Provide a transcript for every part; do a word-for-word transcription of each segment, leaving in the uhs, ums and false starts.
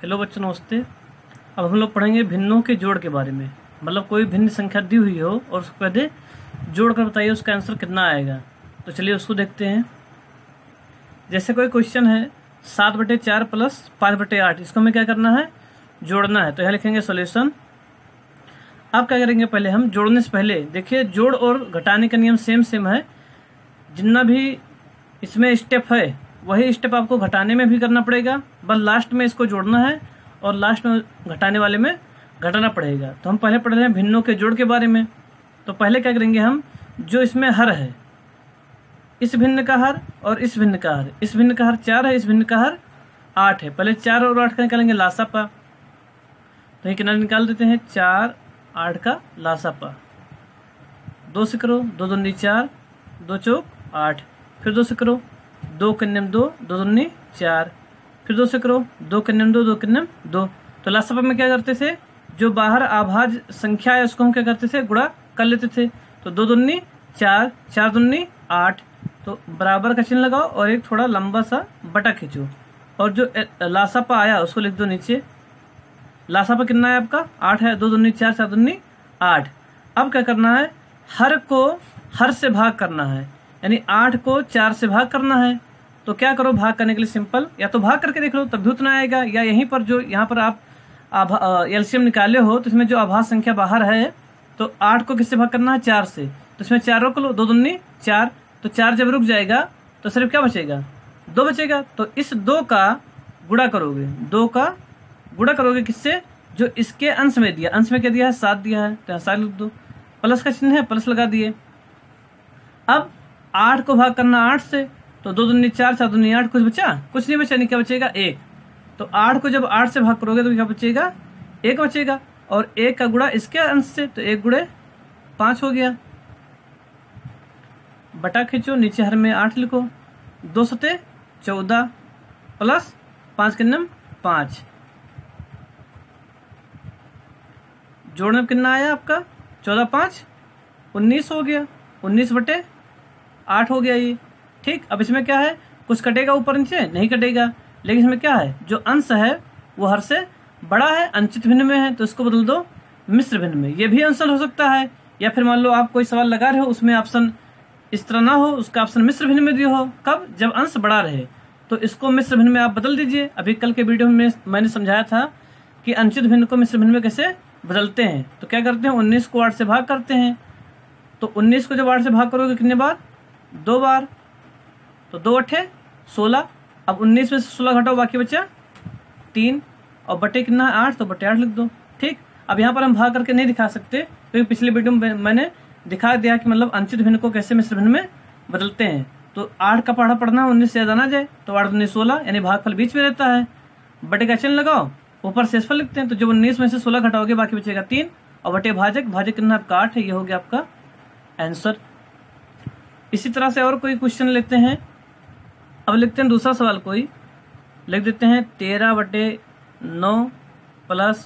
Hello बच्चों, नमस्ते। अब हम लोग पढ़ेंगे भिन्नों के जोड़ के बारे में। मतलब कोई भिन्न संख्या दी हुई हो और उसको कह दे जोड़ कर बताइए उसका आंसर कितना आएगा। तो चलिए उसको देखते हैं। जैसे कोई क्वेश्चन है सात बटे चार प्लस पाँच बटे आठ, इसको हमें क्या करना है, जोड़ना है। तो यहाँ लिखेंगे सॉल्यूशन। अब क्या करेंगे, पहले हम जोड़ने से पहले देखिए जोड़ और घटाने का नियम सेम सेम है। जितना भी इसमें स्टेप है वही स्टेप आपको घटाने में भी करना पड़ेगा, बस लास्ट में इसको जोड़ना है और लास्ट में घटाने वाले में घटाना पड़ेगा। तो हम पहले पढ़ रहे हैं भिन्नों के जोड़ के बारे में। तो पहले क्या करेंगे, हम जो इसमें हर है, इस भिन्न का हर और इस भिन्न का हर, इस भिन्न का हर चार है, इस भिन्न का हर आठ है। पहले चार और आठ का निकालेंगे लासापा। तो ये किनारे निकाल देते हैं, चार आठ का लासापा। दो से करो, दो दूनी चार, दो चौक आठ, फिर दो से करो, दो कन्यम दो, दो दूनी चार, फिर दो से करो, दो कन्यम दो, दो कन्यम दो। तो लासापा में क्या करते थे, जो बाहर आभाज्य संख्या है उसको हम क्या करते थे, गुणा कर लेते थे। तो दो दूनी चार, चार दूनी आठ, तो बराबर का चिन्ह लगाओ और एक थोड़ा लंबा सा बटा खींचो और जो लासापा आया उसको लिख दो नीचे। लासापा कितना है आपका, आठ है। दो दूनी चार, चार दूनी आठ। अब क्या करना है, हर को हर से भाग करना है, यानी आठ को चार से भाग करना है। तो क्या करो, भाग करने के लिए सिंपल, या तो भाग करके देख लो तब भी उतना आएगा, या यहीं पर जो यहाँ पर आप एलसीएम निकाले हो तो इसमें जो आभाज्य संख्या बाहर है, तो आठ को किससे भाग करना है, चार से। तो इसमें चार रोक लो, दो दूनी चार, तो चार जब रुक जाएगा तो सिर्फ क्या बचेगा, दो बचेगा। तो इस दो का गुणा करोगे, दो का गुणा करोगे किससे, जो इसके अंश में दिया, अंश में क्या दिया है, सात दिया है, तो सात लिख दो। प्लस का चिन्ह है, प्लस लगा दिए। अब आठ को भाग करना आठ से, तो दो दूनी चार, चार दूनी आठ, कुछ बचा, कुछ नहीं बचा, नहीं क्या बचेगा, एक। तो आठ को जब आठ से भाग करोगे तो क्या बचेगा, एक बचेगा। और एक का गुणा इसके अंश से, तो एक गुणे पांच हो गया। बटा खींचो, नीचे हर में आठ लिखो, दो सते चौदह प्लस पांच के नम पांच। जोड़ने में कितना आया आपका, चौदह पांच उन्नीस हो गया, उन्नीस बटे आठ हो गया ये। ठीक, अब इसमें क्या है, कुछ कटेगा ऊपर नीचे, नहीं कटेगा, लेकिन इसमें क्या है, जो अंश है वो हर से बड़ा है, अंशित भिन्न में है, तो इसको बदल दो मिश्र भिन्न में। ये भी आंसर हो सकता है, या फिर मान लो आप कोई सवाल लगा रहे हो उसमें ऑप्शन इस तरह ना हो, उसका ऑप्शन मिश्र भिन्न में दिया हो, कब, जब अंश बड़ा रहे, तो इसको मिश्र भिन्न में आप बदल दीजिए। अभी कल के वीडियो में मैंने समझाया था कि अंशित भिन्न को मिश्र भिन्न में कैसे बदलते हैं। तो क्या करते हैं, उन्नीस को आठ से भाग करते हैं। तो उन्नीस को जब आठ से भाग करोगे कितने बार, दो बार, तो दो अठे सोलह। अब उन्नीस में से सोलह घटाओ, बाकी बचा तीन, और बटे कितना है, आठ, तो बटे आठ लिख दो। ठीक, अब यहाँ पर हम भाग करके नहीं दिखा सकते क्योंकि पिछले वीडियो में मैंने दिखा दिया कि मतलब अंशित भिन्न को कैसे मिश्र भिन्न में बदलते हैं। तो आठ का पढ़ा पढ़ना, उन्नीस से ज्यादा ना जाए, तो आठ उन्नीस सोलह, यानी भागफल बीच में रहता है। बटे का चिन्ह लगाओ, ऊपर शेषफल लिखते हैं। तो जब उन्नीस में से सोलह घटाओगे बाकी बचेगा तीन, और बटे भाजक, भाजक कितना आपका आठ है, ये हो गया आपका आंसर। इसी तरह से और कोई क्वेश्चन लेते हैं। अब लिखते हैं दूसरा सवाल, कोई लिख देते हैं तेरह बटे नौ प्लस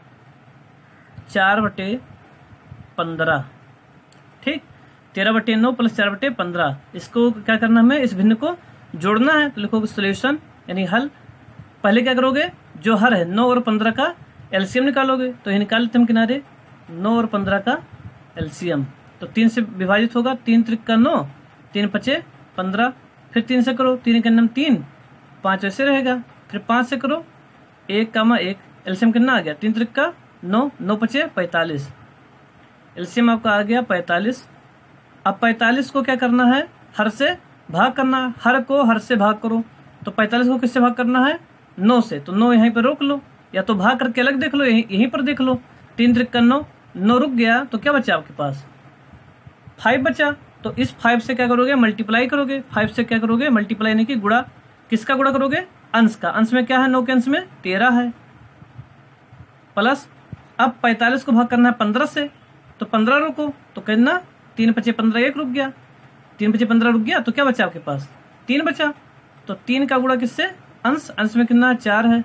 चार बटे पंद्रह। ठीक, तेरह बटे नौ प्लस चार बटे पंद्रह, इसको क्या करना हमें, इस भिन्न को जोड़ना है। तो लिखोगे सोल्यूशन यानी हल। पहले क्या करोगे, जो हर है नौ और पंद्रह का एलसीएम निकालोगे। तो ये निकाल लेते हम किनारे, नौ और पंद्रह का एलसीएम। तो तीन से विभाजित होगा, तीन त्रिक का नौ, तीन पचे पंद्रह, फिर तीन से करो, तीन के नम तीन, पाँच वैसे रहेगा, फिर पाँच से करो, एक कामा एक, एलसीएम कितना आ गया, तीन त्रिक का नौ, नौ पचे पैंतालीस, एलसीएम आपका आ गया पैंतालीस। अब पैंतालीस को क्या करना है, हर से भाग करना, हर को हर से भाग करो। तो पैंतालीस को किससे भाग करना है, नौ से, तो नौ यहीं पर रोक लो, या तो भाग करके अलग देख लो, यहीं यहीं पर देख लो। तीन त्रिक का नौ, नौ रुक गया, तो क्या बचा आपके पास, फाइव बचा। तो इस फाइव से क्या करोगे, मल्टीप्लाई करोगे, फाइव से क्या करोगे, मल्टीप्लाई यानी कि गुणा, किसका गुणा करोगे, अंश का। अंश में क्या है, नौ के अंश में तेरह है, प्लस अब पैंतालीस को भाग करना है पंद्रह से, तो पंद्रह रुको, तो कहना तीन पचे पंद्रह, एक रुक गया, तीन पचे पंद्रह रुक गया, तो क्या बचा आपके पास, तीन बचा। तो तीन का गुणा किससे, अंश, अंश में कितना चार है,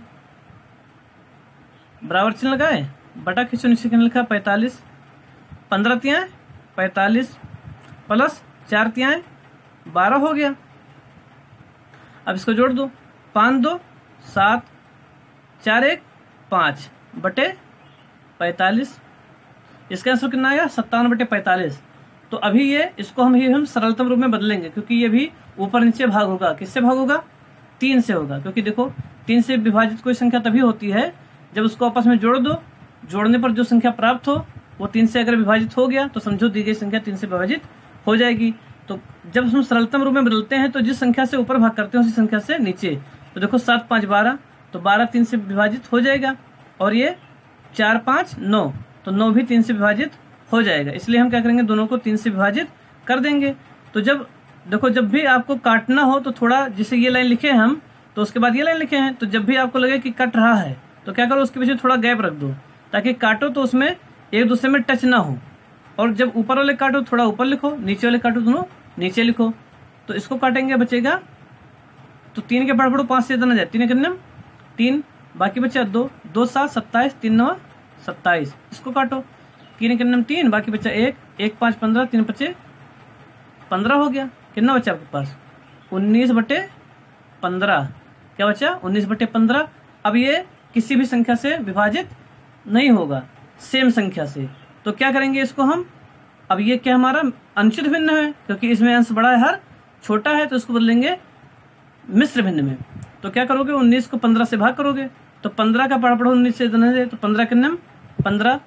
बराबर चिन्ह लगाए, बटा खींचो, नीचे कितना लिखा पैंतालीस, पंद्रह तिया पैंतालीस प्लस चार तियाएं बारह हो गया। अब इसको जोड़ दो, पाँच दो सात, चार एक पाँच बटे पैंतालीस। इसका आंसर कितना आएगा? सत्तावन बटे पैंतालीस। तो अभी ये इसको हम ये हम सरलतम रूप में बदलेंगे, क्योंकि ये भी ऊपर नीचे भाग होगा। किससे भाग होगा? तीन से होगा, क्योंकि देखो तीन से विभाजित कोई संख्या तभी होती है जब उसको आपस में जोड़ दो, जोड़ने पर जो संख्या प्राप्त हो वो तीन से अगर विभाजित हो गया तो समझो दी गई संख्या तीन से विभाजित हो जाएगी। तो जब हम सरलतम रूप में बदलते हैं तो जिस संख्या से ऊपर भाग करते हैं उसी संख्या से नीचे। तो देखो सात पाँच बारह, तो बारह तीन से विभाजित हो जाएगा, और ये चार पाँच नौ, तो नौ भी तीन से विभाजित हो जाएगा। इसलिए हम क्या करेंगे? दोनों को तीन से विभाजित कर देंगे। तो जब देखो जब भी आपको काटना हो तो थोड़ा, जैसे ये लाइन लिखे हैं हम तो उसके बाद ये लाइन लिखे हैं, तो जब भी आपको लगे कि कट रहा है तो क्या करो? उसके पीछे थोड़ा गैप रख दो, ताकि काटो तो उसमें एक दूसरे में टच ना हो। और जब ऊपर वाले काटो थोड़ा ऊपर लिखो, नीचे वाले काटो दोनों नीचे लिखो। तो इसको काटेंगे, बचेगा तो तीन के पढ़ पढ़ो पाँच से ना जाए, तीन कितने? तीन, बाकी बचा दो, दो सात सत्ताईस, तीन नौ सत्ताईस। इसको काटो, तीन कितने? तीन, बाकी बचा एक, एक पाँच पंद्रह, तीन बचे पंद्रह हो गया। कितना बचा आपके पास? उन्नीस बटे पंद्रह। क्या बचा? उन्नीस बटे पंद्रह। अब ये किसी भी संख्या से विभाजित नहीं होगा, सेम संख्या से। तो क्या करेंगे इसको हम? अब ये क्या हमारा अनुचित भिन्न है, क्योंकि इसमें अंश बड़ा है, हर छोटा है, तो इसको बदलेंगे मिश्र भिन्न में। तो क्या करोगे? उन्नीस को पंद्रह से भाग करोगे, तो पंद्रह का पढ़ा पढ़ो उन्नीस से देना है, तो पंद्रह कितने? पंद्रह,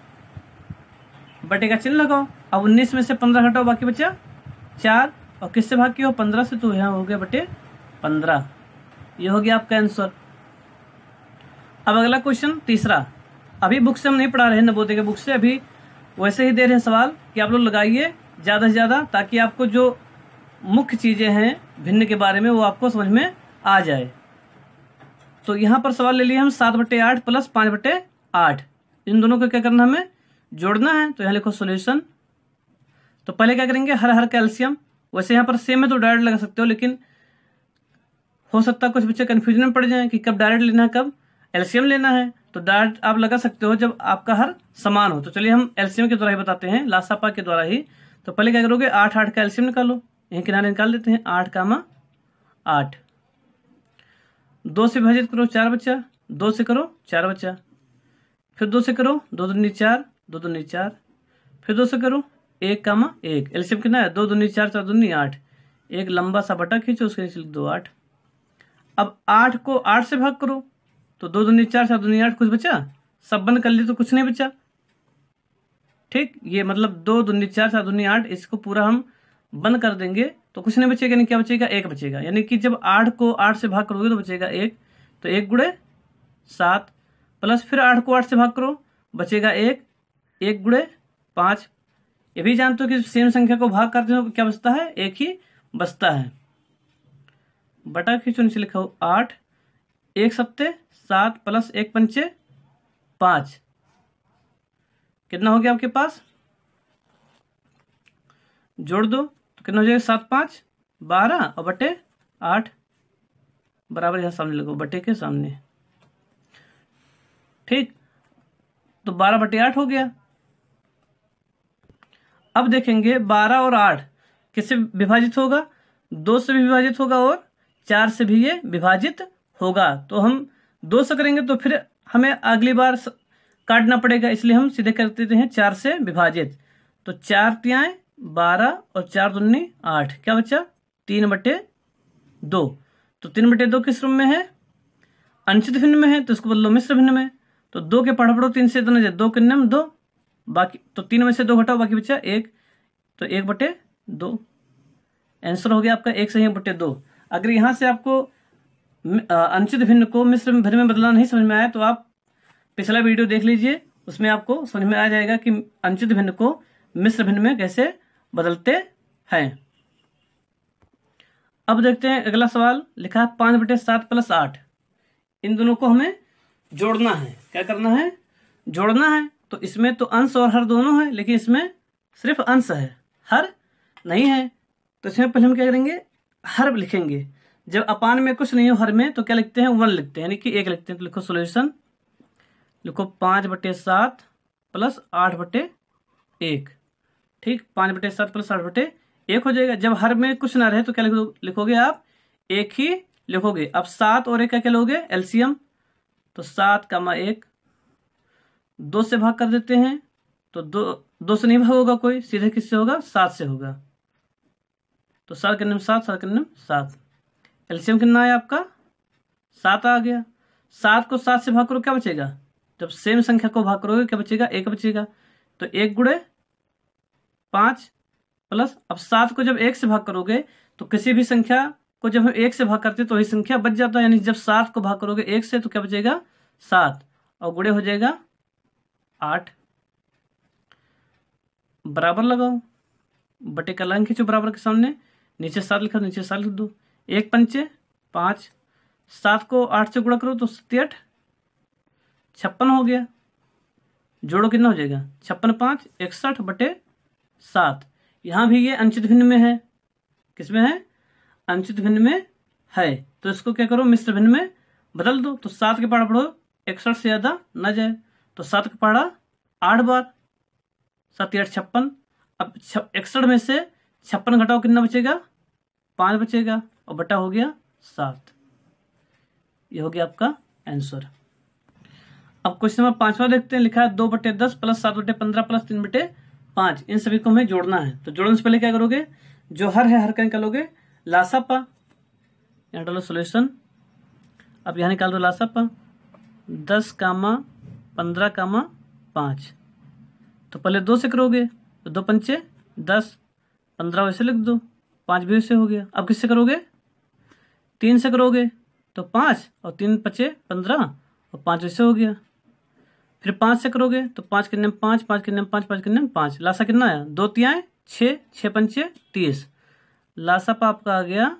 बटे का चिन्ह लगाओ। अब उन्नीस में से पंद्रह हटाओ, बाकी बचा चार, और किससे भाग किया हो? पंद्रह से, तो यहाँ हो गया बटे पंद्रह। ये हो गया आपका आंसर। अब अगला क्वेश्चन तीसरा, अभी बुक से हम नहीं पढ़ा रहे हैं, नवोदय के बुक से, अभी वैसे ही दे रहे हैं सवाल कि आप लोग लगाइए ज्यादा से ज्यादा, ताकि आपको जो मुख्य चीजें हैं भिन्न के बारे में वो आपको समझ में आ जाए। तो यहाँ पर सवाल ले लिए हम सात बटे आठ प्लस पांच बटे आठ, इन दोनों को क्या करना? हमें जोड़ना है। तो यहाँ लिखो सोल्यूशन। तो पहले क्या करेंगे? हर हर कैल्शियम। वैसे यहाँ पर सेम है तो डायरेक्ट लगा सकते हो, लेकिन हो सकता है कुछ बच्चे कंफ्यूजन में पड़ जाएं कि कब डायरेक्ट लेना है, कब एलसीएम लेना है। तो डायरेक्ट आप लगा सकते हो जब आपका हर समान हो। तो चलिए हम एलसीएम के द्वारा ही बताते हैं, लासापा के द्वारा ही। तो पहले क्या करोगे? आठ आठ का एलसीएम निकालो, यहीं किनारे निकाल देते हैं। आठ कामा आठ, दो से विभाजित करो, चार बच्चा, दो से करो, चार बच्चा, फिर दो से करो, दो दूनी चार, दो दूनी चार, फिर दो से करो, एक कामा एक। एलसीएम कितना है? दो दूनी चार, चार दूनी आठ। एक लंबा सा बटा खींचो, उसके नीचे लिख दो आठ। अब आठ को आठ से भाग करो, तो दो दूनी चार, चार दूनी आठ, कुछ बचा? सब बंद कर लिए तो कुछ नहीं बचा। ठीक, ये मतलब दो दूनी चार, चार दूनी आठ, इसको पूरा हम बंद कर देंगे तो कुछ नहीं बचेगा। यानी क्या बचेगा? एक बचेगा। यानी कि जब आठ को आठ से भाग करोगे तो बचेगा एक, तो एक गुणे सात, प्लस फिर आठ को आठ से भाग करो, बचेगा एक, एक गुणे पांच। ये भी जानते हो कि सेम संख्या को भाग करते हो क्या बचता है? एक ही बचता है। बटा खींचो, नीचे लिखा हो आठ, एक सत्ते सात, प्लस एक पंचे पांच। कितना हो गया आपके पास? जोड़ दो तो कितना हो जाएगा? सात पांच बारह, और बटे आठ बराबर यहां सामने लगो, बटे के सामने। ठीक, तो बारह बटे आठ हो गया। अब देखेंगे बारह और आठ किससे विभाजित होगा? दो से भी विभाजित होगा और चार से भी ये विभाजित होगा। तो हम दो से करेंगे तो फिर हमें अगली बार काटना पड़ेगा, इसलिए हम सीधे कर देते हैं चार से विभाजित। तो चार तियाएं बारह और चार दुन्नी आठ, क्या बचा? तीन बटे दो। तो तीन बटे दो किस रूप में है? अनुचित भिन्न में है, तो इसको बदलो मिश्र भिन्न में। तो दो के पढ़ पढ़ो, तीन से इतना दो किन्ने में दो, बाकी तो तीन में से दो घटाओ, बाकी बचा एक, तो एक बटे दो। आंसर हो गया आपका एक सही बटे दो। अगर यहां से आपको अनुचित भिन्न को मिश्र भिन्न में बदलना नहीं समझ में आया तो आप पिछला वीडियो देख लीजिए, उसमें आपको समझ में आ जाएगा कि अनुचित भिन्न को मिश्र भिन्न में कैसे बदलते हैं। अब देखते हैं अगला सवाल, लिखा है पांच बटे सात प्लस आठ। इन दोनों को हमें जोड़ना है। क्या करना है? जोड़ना है। तो इसमें तो अंश और हर दोनों है, लेकिन इसमें सिर्फ अंश है, हर नहीं है। तो इसमें पहले हम क्या करेंगे? हर लिखेंगे। जब अपान में कुछ नहीं हो हर में तो क्या लिखते हैं? वन लिखते हैं, यानी कि एक लिखते हैं। तो लिखो सोल्यूशन, लिखो पांच बटे सात प्लस आठ बटे एक। ठीक, पांच बटे सात प्लस आठ बटे एक हो जाएगा। जब हर में कुछ ना रहे तो क्या लिखो, लिखोगे आप? एक ही लिखोगे। अब सात और एक का क्या लोगे? एलसीएम। तो सात कामा एक, दो से भाग कर देते हैं तो दो दो से नहीं भाग होगा कोई, सीधे किससे होगा, सात से होगा। तो सात के निम सात, सात के निम सात। एलसीएम कितना है आपका, सात आ गया। सात को सात से भाग करो क्या बचेगा, जब सेम संख्या को भाग करोगे क्या बचेगा, एक बचेगा। तो एक गुणे पांच प्लस, अब सात को जब एक से भाग करोगे तो किसी भी संख्या को जब हम एक से भाग करते तो वही संख्या बच जाता है, यानी जब सात को भाग करोगे एक से तो क्या बचेगा, सात, और गुणे हो जाएगा आठ। बराबर लगाओ, बटे का लाइन खींचो बराबर के सामने, नीचे सात लिखा, नीचे सात लिख दो। एक पंचे पांच, सात को आठ से गुणा करो तो सत्याठ छप्पन हो गया। जोड़ो कितना हो जाएगा, छप्पन पांच इकसठ बटे सात। यहां भी ये अंचित भिन्न में है, किसमें है, अंचित भिन्न में है। तो इसको क्या करो, मिश्र भिन्न में बदल दो। तो सात के पहाड़ा पढ़ो, इकसठ से ज्यादा न जाए, तो सात का पहाड़ा आठ बार, सात आठ छप्पन। अब इकसठ में से छप्पन घटाओ कितना बचेगा, पांच बचेगा, और बटा हो गया सात। ये हो गया आपका आंसर। अब क्वेश्चन नंबर पांचवा देखते हैं, लिखा है दो बटे दस प्लस सात बटे पंद्रह प्लस तीन बटे पांच। इन सभी को हमें जोड़ना है। तो जोड़ने से पहले क्या करोगे, जो हर है हर का निकालोगे, लासापा, यहाँ डालो सोल्यूशन। अब यहाँ निकाल दो लासापा, दस कामा पंद्रह कामा पांच। तो पहले दो से करोगे तो दो पंचे दस, पंद्रह वैसे लिख दो, पांच भी वैसे हो गया। अब किससे करोगे, तीन से करोगे तो पांच, और तीन पचे पंद्रह, और पांच वैसे हो गया। फिर पांच से करोगे तो पांच के नियम पांच, पांच के नियम पांच, पांच के नियम पांच। लासा कितना आया, दो तिहाई छः, छः पंचे तीस। लासा पा आपका आ गया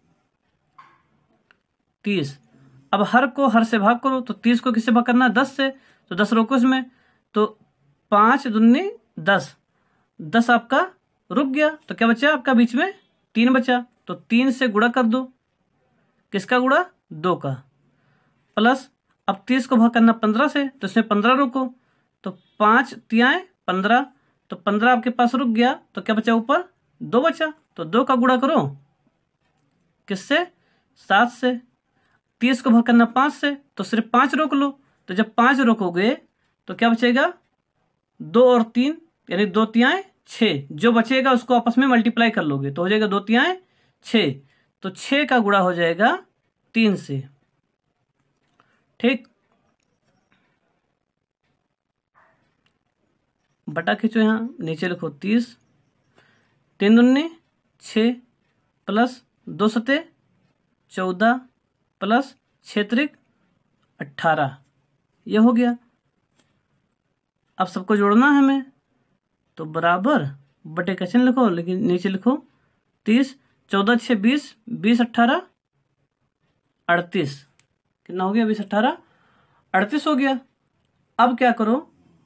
तीस। अब हर को हर से भाग करो, तो तीस को किससे भाग करना है, दस से। तो दस रोको इसमें, तो पांच दुन्नी दस, दस आपका रुक गया। तो क्या बचा आपका बीच में, तीन बचा। तो तीन से गुणा कर दो, किसका गुणा, दो का, प्लस अब तीस को भाग करना पंद्रह से, तो इसमें पंद्रह रोको, तो पांच तिहाई पंद्रह, तो पंद्रह आपके पास रुक गया। तो क्या बचा ऊपर, दो बचा। तो दो का गुणा करो किससे, सात से। तीस को भाग करना पांच से, तो सिर्फ पांच रोक लो। तो जब पांच रोकोगे तो क्या बचेगा, दो और तीन, यानी दो तिहाई छः। जो बचेगा उसको आपस में मल्टीप्लाई कर लोगे तो हो जाएगा दो तिहाई छः। तो छः का गुणा हो जाएगा तीन से, ठीक। बटा खींचो, यहां नीचे लिखो तीस, तीन दुन्नी छः, प्लस दो सते चौदह, प्लस छः त्रिक अट्ठारह। ये हो गया। अब सबको जोड़ना है हमें, तो बराबर बटे का चिन्ह लिखो, लेकिन नीचे लिखो तीस, चौदह छः बीस, बीस अट्ठारह अड़तीस। कितना हो गया, बीस अट्ठारह अड़तीस हो गया। अब क्या करो,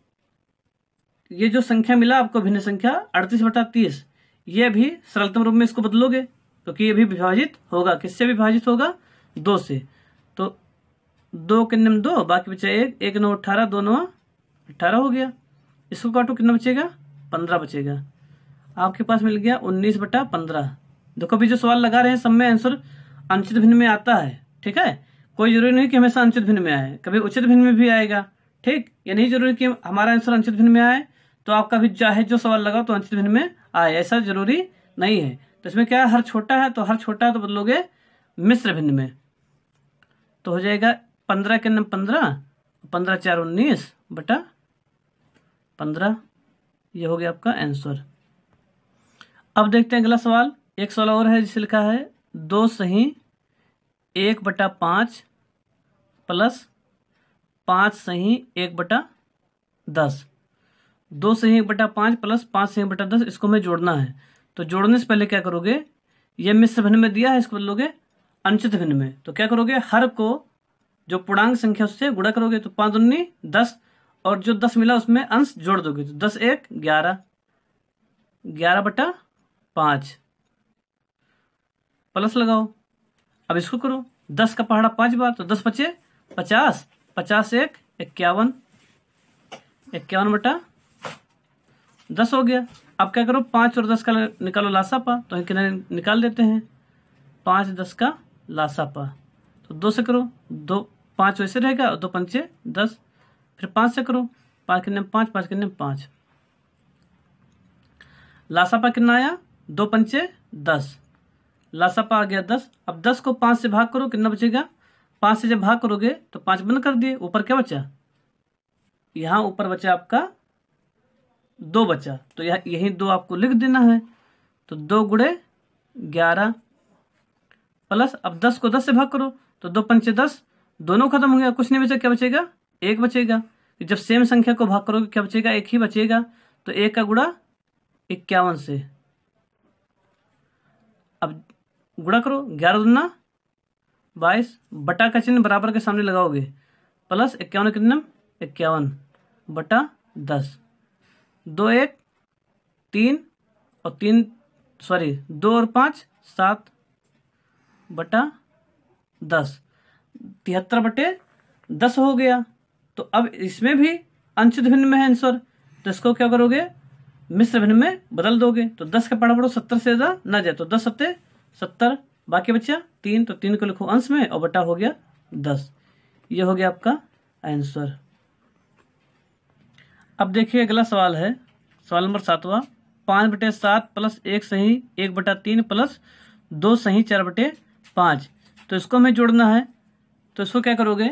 ये जो संख्या मिला आपको भिन्न संख्या अड़तीस बटा तीस, ये भी सरलतम रूप में इसको बदलोगे, क्योंकि ये भी विभाजित होगा, किससे विभाजित होगा, दो से। तो दो के निम दो, बाकी बचा एक, एक नौ अट्ठारह, दो नौ अट्ठारह हो गया। इसको काटो कितना बचेगा, पंद्रह बचेगा। आपके पास मिल गया उन्नीस बटा पंद्रह। देखो अभी जो सवाल लगा रहे हैं सब में आंसर अंचित भिन्न में आता है, ठीक है। कोई जरूरी नहीं कि हमेशा अंचित भिन्न में आए, कभी उचित भिन्न में भी आएगा, ठीक। ये नहीं जरूरी कि हमारा आंसर अंचित भिन्न में आए तो आपका भी चाहे जो सवाल लगा तो अंचित भिन्न में आए, ऐसा जरूरी नहीं है। तो इसमें क्या है, हर छोटा है तो हर छोटा है तो बदलोगे मिश्र भिन्न में, तो हो जाएगा पंद्रह के नंबर पंद्रह, पंद्रह चार उन्नीस बटा पंद्रह। ये हो गया आपका आंसर। अब देखते हैं अगला सवाल। एक सवाल और है जिसे लिखा है दो सही एक बटा पाँच प्लस पाँच सही एक बटा दस। दो सही एक बटा पाँच प्लस पाँच सही एक बटा दस, इसको हमें जोड़ना है। तो जोड़ने से पहले क्या करोगे, ये मिश्र भिन्न में दिया है, इसको बदलोगे अंचित भिन्न में। तो क्या करोगे, हर को जो पूर्णांक संख्या उससे गुणा करोगे, तो पाँच दुन्नी दस, और जो दस मिला उसमें अंश जोड़ दोगे, तो दस एक ग्यारह, ग्यारह बटा पाँच, प्लस लगाओ। अब इसको करो, दस का पहाड़ा पांच बार, तो दस पचे पचास, पचास एक इक्यावन, इक्यावन बटा दस हो गया। अब क्या करो, पांच और दस का निकालो लासापा, तो किनारे निकाल देते हैं, पांच दस का लासापा। तो दो से करो, दो पाँच वैसे रहेगा और दो पंचे दस। फिर पाँच से करो, पाँच कितने पाँच, पाँच कितने पाँच। लासापा कितना आया, दो पंचे दस, लासापा आ गया दस। अब दस को पाँच से भाग करो, कितना बचेगा, पाँच से जब भाग करोगे तो पाँच बंद कर दिए, ऊपर क्या बचा, यहाँ ऊपर बचा आपका दो बचा, तो यह यही दो आपको लिख देना है। तो दो गुड़े ग्यारह प्लस, अब दस को दस से भाग करो तो दो पंचे दस, दोनों खत्म हो गया, कुछ नहीं बचा, क्या बचेगा, एक बचेगा। जब सेम संख्या को भाग करोगे क्या बचेगा, एक ही बचेगा। तो एक का गुड़ा इक्यावन से, अब गुड़ा करो, ग्यारह दूना बाईस, बटा का चिन्ह बराबर के सामने लगाओगे, प्लस इक्यावन कितने, इक्यावन बटा दस, दो एक तीन और तीन सॉरी दो और पाँच सात बटा दस, तिहत्तर बटे दस हो गया। तो अब इसमें भी अंशुत भिन्न में है आंसर, तो इसको क्या करोगे, मिश्र भिन्न में बदल दोगे। तो दस का पढ़ा पढ़ो सत्तर से ज्यादा ना जाए, तो दस सत्ते सत्तर, बाकी बचा तीन, तो तीन को लिखो अंश में और बटा हो गया दस। ये हो गया आपका आंसर। अब देखिए अगला सवाल है, सवाल नंबर सातवां, पाँच बटे सात प्लस एक सही एक बटा तीन प्लस दो सही चार बटे पाँच। तो इसको हमें जोड़ना है, तो इसको क्या करोगे,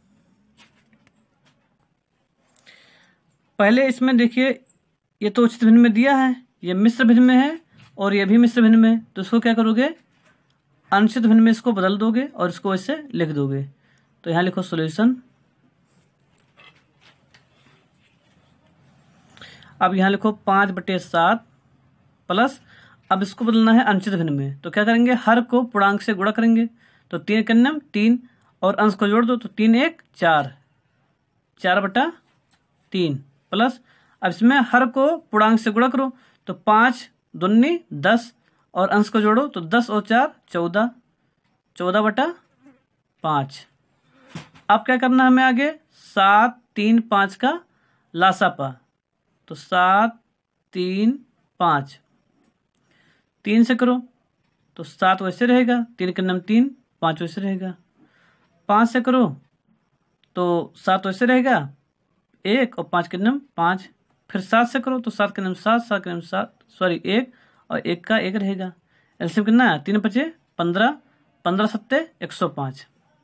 पहले इसमें देखिए ये तो उचित भिन्न में दिया है, ये मिश्र भिन्न में है और ये भी मिश्र भिन्न में, तो इसको क्या करोगे, अनुचित भिन्न में इसको बदल दोगे और इसको ऐसे लिख दोगे। तो यहां लिखो सॉल्यूशन। अब यहां लिखो पाँच बटे सात प्लस, अब इसको बदलना है अनुचित भिन्न में, तो क्या करेंगे, हर को पूर्णांक से गुणा करेंगे, तो तीन कन्नम तीन और अंश को जोड़ दो, तो तीन एक चार, चार बटा तीन प्लस, अब इसमें हर को पूर्णांक से गुणा करो, तो पाँच दुन्नी दस और अंश को जोड़ो, तो दस और चार चौदह, चौदह बटा पाँच। अब क्या करना है हमें आगे, सात तीन पाँच का लासापा, तो सात तीन पाँच, तीन से करो तो सात वैसे रहेगा, तीन के नाम तीन, पाँच वैसे रहेगा, पाँच से करो तो सात वैसे रहेगा एक और पाँच के नाम पाँच, फिर सात से करो तो सात के नाम सात, सात के नाम सात सॉरी एक और एक का एक रहेगा। एलसीएम कितना है, तीन पचे पंद्रह, पंद्रह सत्ते एक सौ पाँच,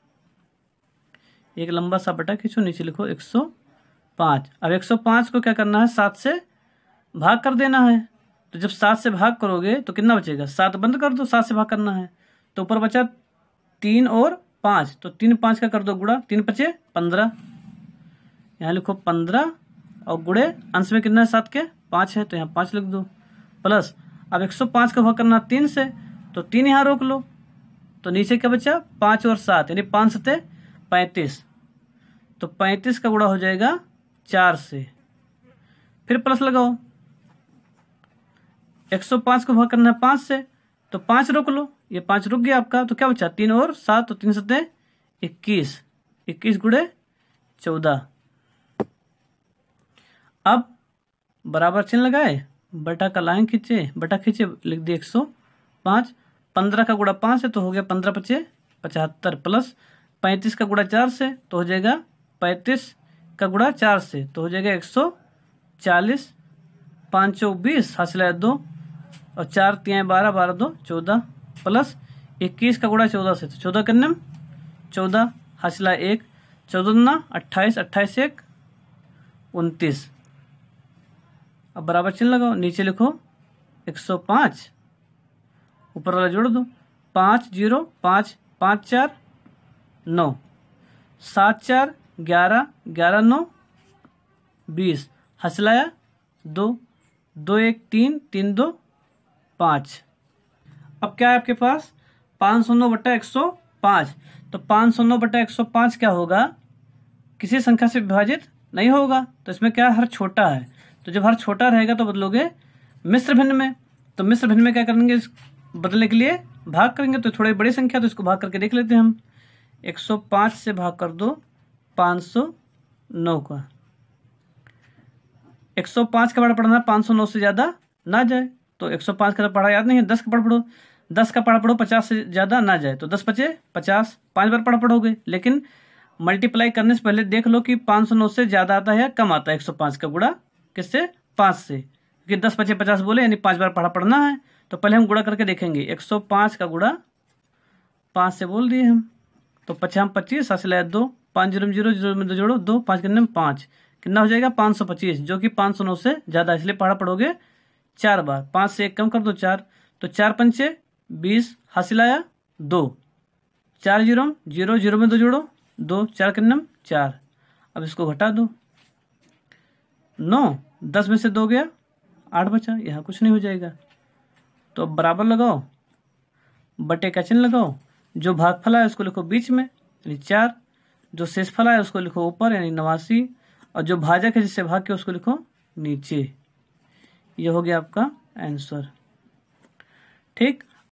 एक लंबा सा बटा खींचो, नीचे लिखो एक सौ पाँच। अब एक सौ पाँच को क्या करना है, सात से भाग कर देना है, तो जब सात से भाग करोगे तो कितना बचेगा, सात बंद कर दो, सात से भाग करना है, तो ऊपर बचा तीन और पाँच, तो तीन पाँच का कर दो गुड़ा, तीन पचे पंद्रह, यहाँ लिखो पंद्रह और गुड़े अंश में कितना है सात के पाँच है, तो यहाँ पाँच लिख दो, प्लस अब एक सौ पाँच का भाग करना तीन से, तो तीन यहाँ रोक लो, तो नीचे क्या बचा पाँच और सात, यानी पाँच सत्ते पैंतीस, तो पैंतीस का गुड़ा हो जाएगा चार से, फिर प्लस लगाओ, एक सौ पाँच को भाग करना है पाँच से, तो पाँच रोक लो, ये पाँच रुक गया आपका, तो क्या बचा तीन और सात, तो तीन सत्ते इक्कीस, इक्कीस गुड़े चौदह। अब बराबर चिन्ह लगाए, बटा का लाइन खींचे, बटा खींचे, लिख दिए एक सौ पाँच, पंद्रह का गुड़ा पाँच है तो हो गया पंद्रह पचे पचहत्तर, प्लस पैंतीस का गुड़ा चार से तो हो जाएगा पैंतीस का गुड़ा चार से तो हो जाएगा एक सौ चालीस, पाँच सौ बीस हासिल है दो और चार तियाँ बारह, बारह दो चौदह, प्लस इक्कीस का गुड़ा चौदह से तो चौदह करने चौदह हासिल है एक, चौदह ना अट्ठाईस, अट्ठाईस एक उनतीस। अब बराबर चिन्ह लगाओ, नीचे लिखो एक सौ पाँच, ऊपर वाला जोड़ दो, पाँच जीरो पाँच, पाँच चार नौ, सात चार ग्यारह, ग्यारह नौ बीस, हंसलाया दो, दो एक तीन, तीन दो पाँच। अब क्या है आपके पास, पाँच सौ नौ बटा एक सौ पाँच, तो पाँच सौ नौ बटा एक सौ पाँच क्या होगा, किसी संख्या से विभाजित नहीं होगा, तो इसमें क्या हर छोटा है, तो जब हर छोटा रहेगा तो बदलोगे मिश्र भिन्न में, तो मिश्र भिन्न में क्या करेंगे, बदलने के लिए भाग करेंगे, तो थोड़ी बड़ी संख्या तो इसको भाग करके देख लेते हैं हम, एक सौ पाँच से भाग कर दो पाँच सौ नौ का, एक सौ पाँच का पढ़ा पढ़ना पाँच सौ नौ से ज़्यादा ना जाए, तो एक सौ पाँच का पढ़ा याद नहीं है, दस का पढ़ पढ़ो, दस का पढ़ा पढ़ो पचास से ज़्यादा ना जाए, तो दस पचे पचास, पाँच बार पढ़ा पढ़ोगे, लेकिन मल्टीप्लाई करने से पहले देख लो कि पाँच सौ नौ से ज्यादा आता है या कम आता है एक सौ पाँच का गुणा किससे, पाँच से, क्योंकि दस पचे पचास बोले यानी पांच बार पढ़ा पढ़ना है। तो पहले हम गुणा करके देखेंगे, एक सौ पाँच का गुणा पाँच से बोल दिए हम, तो पचास पच्चीस सात से लाया दो, पाँच जीरो में जीरो, जीरो में दो जोड़ो दो, पाँच कितने में पाँच, कितना हो जाएगा पाँच सौ पच्चीस, जो कि पाँच सौ नौ से ज्यादा, इसलिए पढ़ा पढ़ोगे चार बार, पाँच से एक कम कर दो चार, तो चार पंचे बीस, हासिल आया दो, चार जीरो जीरो, जीरो में दो जोड़ो दो, चार कितने में चार, अब इसको घटा दो, नौ, दस में से दो गया आठ बचा, यहाँ कुछ नहीं हो जाएगा। तो अब बराबर लगाओ, बटे का चिन्ह लगाओ, जो भागफल है उसको लिखो बीच में यानी चार, जो शेषफल है उसको लिखो ऊपर यानी नवासी, और जो भाजक है जिससे भाग के उसको लिखो नीचे। ये हो गया आपका आंसर। ठीक।